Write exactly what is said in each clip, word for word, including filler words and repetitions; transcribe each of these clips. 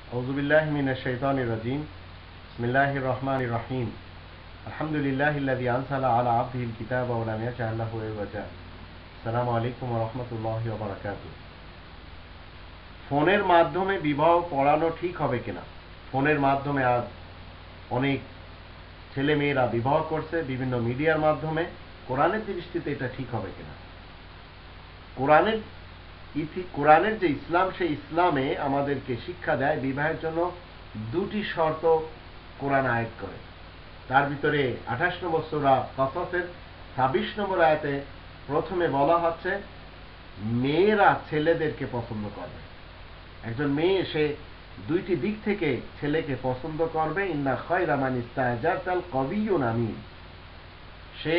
আউযুবিল্লাহি মিনাশ শাইতানির রাজীম। বিসমিল্লাহির রহমানির রহিম। আলহামদুলিল্লাহিল্লাযী আনজালা আলা আবদিহিল কিতাবা ওয়া লাম ইয়াজআল লাহু ইওয়াজা। আসসালামু আলাইকুম ওয়া রাহমাতুল্লাহি ওয়া বারাকাতুহু। ফোনের মাধ্যমে বিবাহ পড়ানো ঠিক হবে কিনা? ফোনের মাধ্যমে আজ অনেক ছেলে মেয়েরা বিবাহ করছে বিভিন্ন মিডিয়ার মাধ্যমে। কোরআনের দৃষ্টিতে এটা ঠিক হবে কিনা? কোরআনের ইথি কোরআনের যে ইসলাম, সেই ইসলামে আমাদেরকে শিক্ষা দেয় বিবাহের জন্য দুটি শর্ত কোরআন আয়াত করে। তার ভিতরে আঠাশ নম্বর সূরা কসসের ছাব্বিশ নম্বর আয়াতে প্রথমে বলা হচ্ছে মেয়েরা ছেলেদেরকে পছন্দ করবে। একজন মেয়ে সে দুইটি দিক থেকে ছেলেকে পছন্দ করবে। ইন্না খায়রা মান ইস্তাজারতাল কবিয়ুন আমিন। সে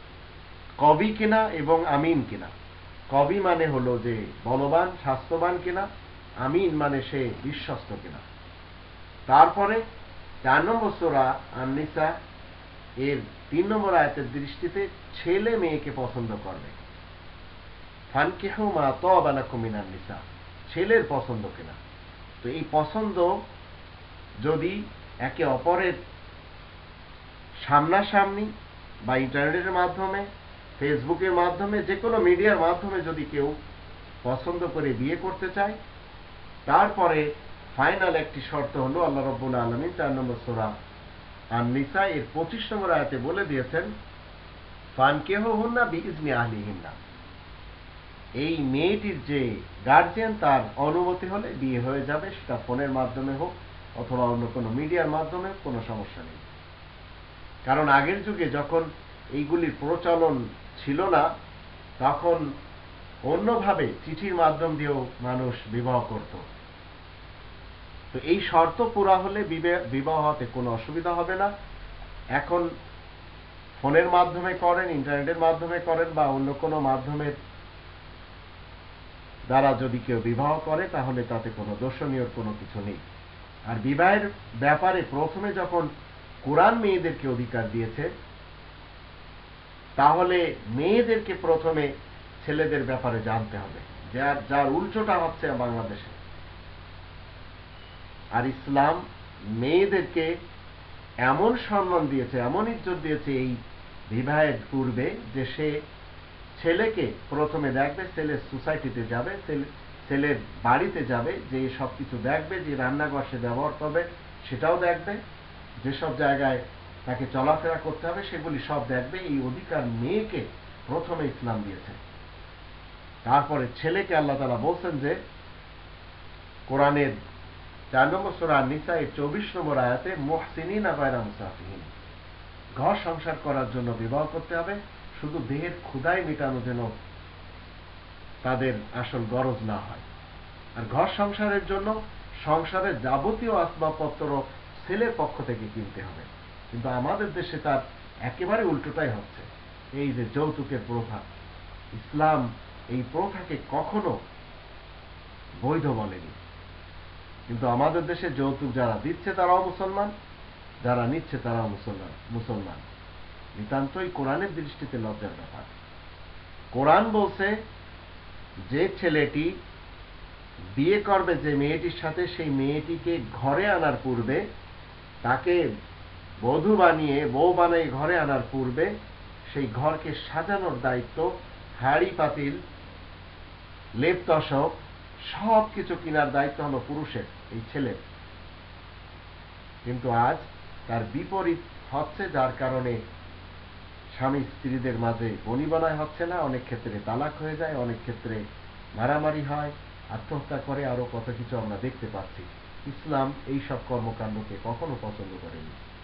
কবি কিনা এবং আমিন কিনা। কবি মানে হলো যে বলবান স্বাস্থ্যবান কিনা, আমিন মানে সে বিশ্বস্ত কিনা। তারপরে চার নম্বর সূরা আন-নিসা এর তিন নম্বর আয়াতের দৃষ্টিতে ছেলে মেয়েকে পছন্দ করবে। ফানকিহু মা তাবা লাকুম মিনান নিসা, ছেলের পছন্দ কিনা। তো এই পছন্দ যদি একে অপরের সামনাসামনি বা ইন্টারনেটের মাধ্যমে, ফেসবুকের মাধ্যমে, যে কোনো মিডিয়ার মাধ্যমে যদি কেউ পছন্দ করে বিয়ে করতে চায়, তারপরে ফাইনাল একটি শর্ত হলো আল্লাহ রাব্বুল আলামিন চার নম্বর সূরা আন-নিসা এর পঁচিশ নম্বর আয়াতে বলে দিয়েছেন ফানকিহুহুন্না বিইজনি আহলিহিন্না। এই মেয়েটির যে গার্জিয়ান তার অনুমতি হলে বিয়ে হয়ে যাবে, সেটা ফোনের মাধ্যমে হোক অথবা অন্য কোনো মিডিয়ার মাধ্যমে, কোনো সমস্যা নেই। কারণ আগের যুগে যখন এইগুলির প্রচলন ছিল না, তখন অন্যভাবে চিঠির মাধ্যম দিয়েও মানুষ বিবাহ করত। তো এই শর্ত পুরা হলে বিবাহ হতে কোনো অসুবিধা হবে না। এখন ফোনের মাধ্যমে করেন, ইন্টারনেটের মাধ্যমে করেন বা অন্য কোনো মাধ্যমের দ্বারা যদি কেউ বিবাহ করে, তাহলে তাতে কোনো দর্শনীয় কোনো কিছু নেই। আর বিবাহের ব্যাপারে প্রথমে যখন কোরআন মেয়েদেরকে অধিকার দিয়েছে, তাহলে মেয়েদেরকে প্রথমে ছেলেদের ব্যাপারে জানতে হবে, যার যার উল্টোটা হচ্ছে বাংলাদেশে। আর ইসলাম মেয়েদেরকে এমন সম্মান দিয়েছে, এমন ইজ্জত দিয়েছে এই বিবাহের পূর্বে, যে সে ছেলেকে প্রথমে দেখবে, ছেলের সোসাইটিতে যাবে, ছেলের বাড়িতে যাবে, যে সব কিছু দেখবে, যে রান্নাঘর সে ব্যবহার করবে সেটাও দেখবে, যেসব জায়গায় তাকে চলাফেরা করতে হবে সেগুলি সব দেখবে। এই অধিকার মেয়েকে প্রথমে ইসলাম দিয়েছে। তারপরে ছেলেকে আল্লাহ তাআলা বলছেন যে কোরআনের চার নম্বর সূরা আন-নিসা এর চব্বিশ নম্বর আয়াতে মুহসিনিনা গায়রা মুসাফিহিন, ঘর সংসার করার জন্য বিবাহ করতে হবে, শুধু দেহের ক্ষুধাই মেটানো যেন তাদের আসল গরজ না হয়। আর ঘর সংসারের জন্য সংসারের যাবতীয় আসবাবপত্র ছেলের পক্ষ থেকে কিনতে হবে। কিন্তু আমাদের দেশে তার একেবারে উল্টোটাই হচ্ছে। এই যে যৌতুকের প্রথা, ইসলাম এই প্রথাকে কখনো বৈধ বলেনি, কিন্তু আমাদের দেশে যৌতুক যারা দিচ্ছে তারাও মুসলমান, যারা নিচ্ছে তারাও মুসলমান মুসলমান নিতান্তই কোরআনের দৃষ্টিতে লজ্জার ব্যাপার। কোরআন বলছে যে ছেলেটি বিয়ে করবে যে মেয়েটির সাথে, সেই মেয়েটিকে ঘরে আনার পূর্বে, তাকে বধূ বানিয়ে বউ বানিয়ে ঘরে আনার পূর্বে সেই ঘরকে সাজানোর দায়িত্ব, হাড়ি পাতিল লেপ তোশক সব কিছু কেনার দায়িত্ব হলো পুরুষের, এই ছেলের। কিন্তু আজ তার বিপরীত হচ্ছে, যার কারণে স্বামী স্ত্রীদের মাঝে বনিবনায় হচ্ছে না, অনেক ক্ষেত্রে তালাক হয়ে যায়, অনেক ক্ষেত্রে মারামারি হয়, আত্মহত্যা করে, আরো কত কিছু আমরা দেখতে পাচ্ছি। ইসলাম এই সব কর্মকাণ্ডকে কখনো পছন্দ করেনি।